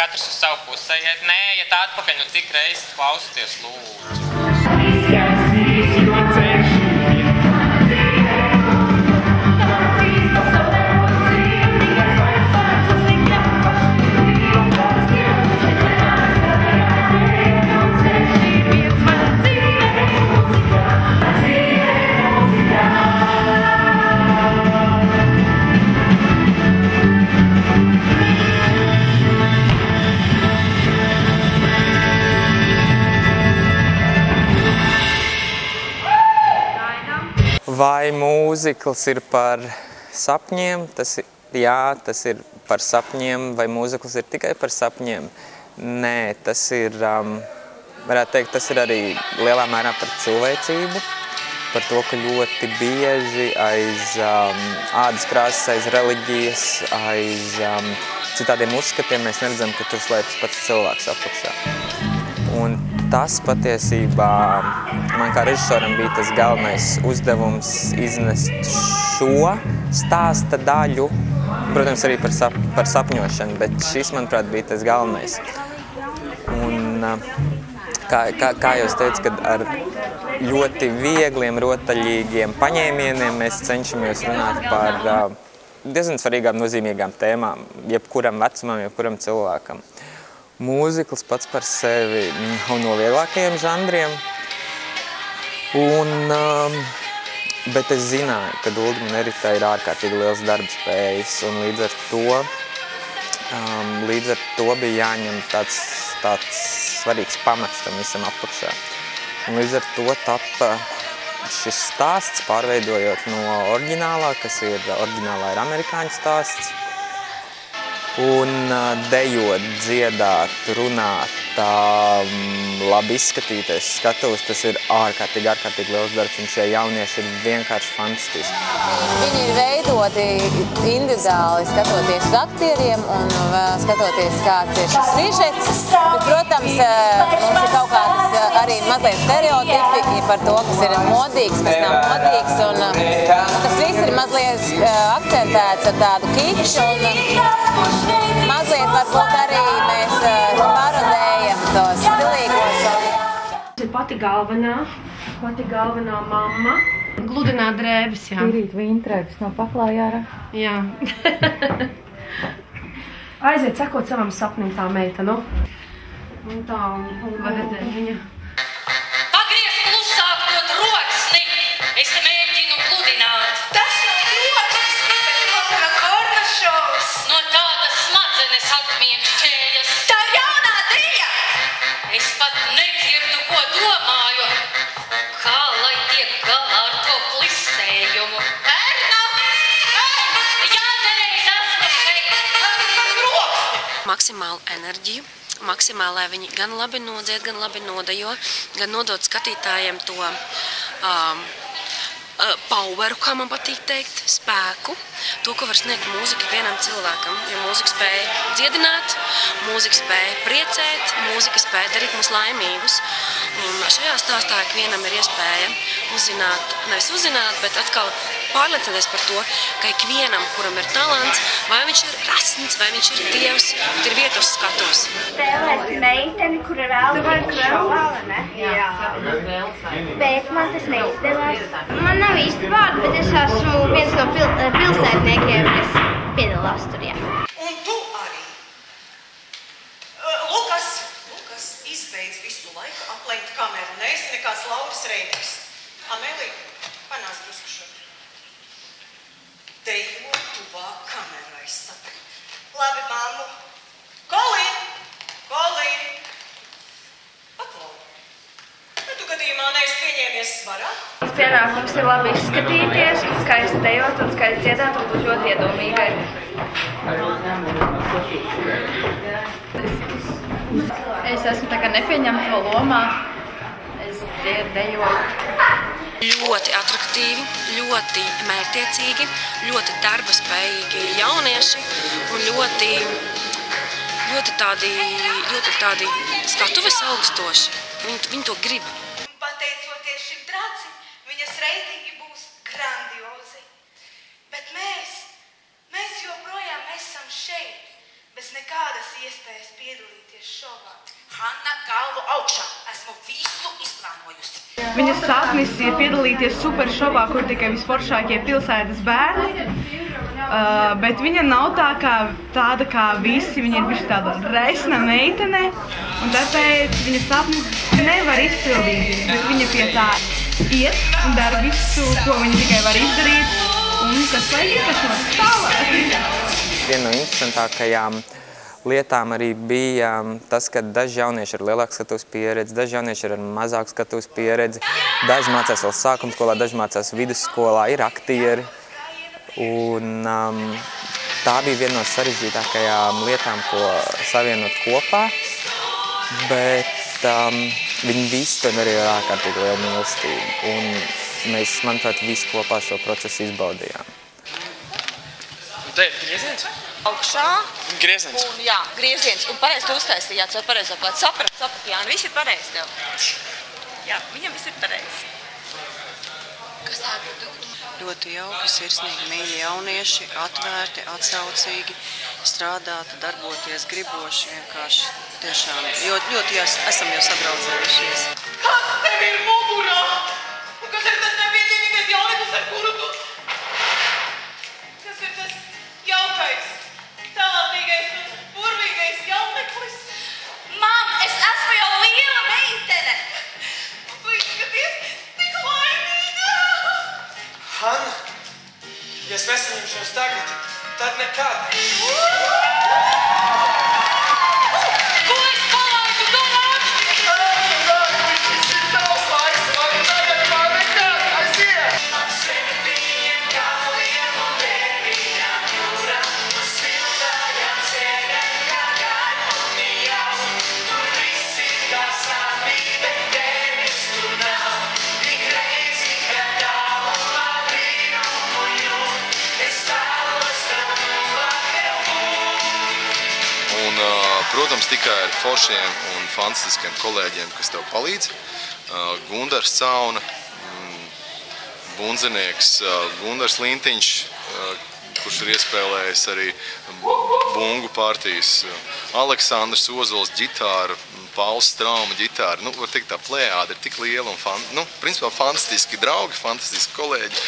katrs uz savu pusē iet. Nē, iet atpakaļ, nu cik reizes klausieties, lūdzu. Vai mūzikls ir par sapņiem? Jā, tas ir par sapņiem. Vai mūzikls ir tikai par sapņiem? Nē, tas ir, varētu teikt, tas ir arī lielā mērā par cilvēcību. Par to, ka ļoti bieži aiz ādas krāsas, aiz reliģijas, aiz citādiem uzskatiem mēs neredzam, ka tur slēpjas pats cilvēks apakšā. Un tas patiesībā man kā režisoram bija tas galvenais uzdevums iznest šo stāsta daļu, protams, arī par sapņošanu, bet šis, manuprāt, bija tas galvenais. Un kā jau es teicu, kad ar ļoti viegliem, rotaļīgiem paņēmieniem mēs cenšamies runāt par diezgan svarīgām, nozīmīgām tēmām, jebkuram vecumam, jebkuram cilvēkam. Mūzikls pats par sevi nav no vieglākajiem žanriem, bet es zināju, ka Uldim un Eritai ir ārkārtīgi liels darbspējas, un līdz ar to bija jāņem tāds svarīgs pamats tam visam apakšā. Un līdz ar to tapa šis stāsts, pārveidojot no oriģinālā, kas ir oriģinālā ir amerikāņu stāsts, un dejot, dziedāt, runāt, labi izskatīties skatuves, tas ir ārkārtīgi liels darbs, un šie jaunieši ir vienkārši fantastiski. Viņi ir veidoti individuāli, skatoties uz aktieriem un skatoties, kāds ir šis sižets. Bet, protams, mums ir kaut kādas arī mazliet stereotipi par to, kas ir modīgs, kas nav modīgs, un tas viss ir mazliet akcentēts ar tādu kikšu, un mazliet varbūt arī mēs parodējam tos stilīgos. Ir pati galvenā mamma. Gludināt drēbes, jā. Tīrīt vīntrēbes no paklājāra. Jā. Aiziet sekot savam sapnim tā meita, nu. Un tā, un var redzēt viņa. Pagriez klusāk to troksni! Es te mēģinu gludināt. Tas nav troksni, bet kontra kornašovs. No tādas smadzenes atmiekšķējas. Tā ir jaunā dija! Es pat nedzirdu, ko domāju. Kā lai tiek galā ar to klisējumu? Erna! Jā, nereiz esmu šeit. Par troksni! Maksimālu enerģiju. Maksimāli, lai viņi gan labi nodzied, gan labi nodejo, gan nodot skatītājiem to poweru, kā man patīk teikt, spēku, to, ko var sniegt mūzika vienam cilvēkam. Jo mūzika spēja dziedināt, mūzika spēja priecēt, mūzika spēja darīt mūs laimīgus. Un šajā stāstā ikvienam ir iespēja uzzināt, nevis uzzināt, bet atkal pārliecināties par to, ka ikvienam, kuram ir talants, vai viņš ir rasns, vai viņš ir dievs, bet ir vieta uz skatuves. Spēlēt meiteni, kura vēl šovā, ne? Jā. Bet man tas neizdevās. Man nav īsti vārdu, bet es esmu viens no pilsētniekiem, kas piedalās tur, jā. Un tu arī. Lukas izbeidz visu laiku aplenkt kameru. Neesi nekāds Lauris Reiniks. Amēlija, panās drusku šo. Dejo tuvāk kamerai, saka. Labi, mammu. Kolīn! Paklau. Bet tu gadījumā neesi pieņēmies svarā? Pienākums ir labi izskatīties, skaisti dejot un skaisti dziedāt un būt ļoti iedomīgai. Es esmu tā kā nepieņemta lomā. Es dejoju. Ļoti atraktīvi, ļoti mērķtiecīgi, ļoti darbaspējīgi jaunieši un ļoti tādi skatuves augstoši. Viņi to grib. Pateicoties šim tracim, viņas reitingi būs grandiozi. Bet mēs joprojām esam šeit, bez nekādas iespējas piedalīties šovā. Hanna, galvu augšā. Esmu visu izplānojusi. Viņas sapnis ir piedalīties super šovā, kur tikai visforšākie pilsētas bērni. Bet viņa nav tāda kā visi, viņa ir bišķi tāda resna meitene, un tāpēc viņa sapnis nevar izpildīt, bet viņa pie tā iet un dara visu, ko viņa tikai var izdarīt, un kas no tālāk. Viena no interesantākajām lietām arī bija tas, ka daži jaunieši ar lielāku skatuves pieredzi, daži jaunieši ar mazāku skatuves pieredzi, daži mācās vēl sākumskolā, daži mācās vidusskolā, ir aktieri. Un tā bija viena no sarežģītākajām lietām, ko savienot kopā, bet viņi visi to darīja ar ārkārtīgi lielu mīlestību. Un mēs, manuprāt, visi kopā šo procesu izbaudījām. Un te ir grieziens? Augšā. Grieziens. Un, jā, grieziens. Un pareizi tu uztaisījāt, savu pareizo klāt. Saprat, Jāni, viss ir pareizi tev. Jā, viņam viss ir pareizi. Kas tā būtu? Ļoti jauki, sirsnīgi, mīļi jaunieši, atvērti, atsaucīgi, strādāt, darboties, griboši, vienkārši tiešām ļoti esam jau sadraudzējušies. Kas tev ir mugurā? Un kas ir tas nevienīgais jauneklis, ar kuru tu? Kas ir tas jaukais, talantīgais un burvīgais jauneklis? Mam, es esmu jau liela meitene. Un tu izskaties tik laimīga. Hanna, ja es nesaņemšos tagad, tad nekad. Ko es palaidu domāt? Viņš ir tavs laiks, vai tagad vai nekad, aiziet! Septiņiem galiem un deviņām jūrām, siltajām sēdēm kā gaļumi jau. Tur viss ir tā sami, bet tevis tur nav. Tik reizi, kad tālumā brīnumu jūt, es vēlos tev tuvāk tev būt. Un, protams, tikai ar foršiem un fantastiskiem kolēģiem, kas tev palīdz. Gundars Cauna, bundzinieks Gundars Lintiņš, kurš ir iespēlējis arī bungu partijas, Aleksandrs Ozols ģitāra, Pauls Strauma ģitāra. Nu, var teikt, tā plējāda ir tik liela un, principā, fantastiski draugi, fantastiski kolēģi.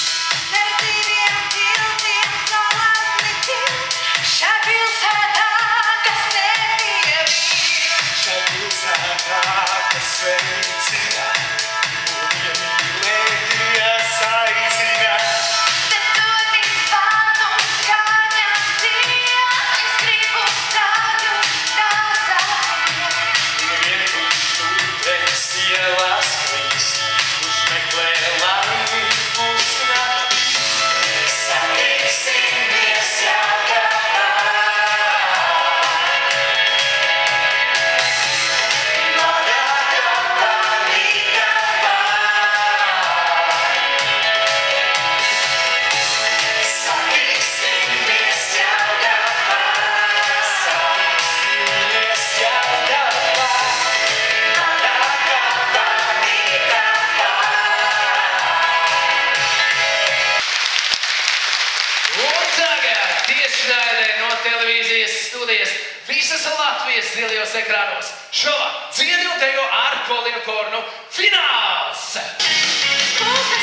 Televīzijas studijas visas Latvijas zilajos ekrānos. Šovā dziedi un tejo ar Kolinu Kornu fināls!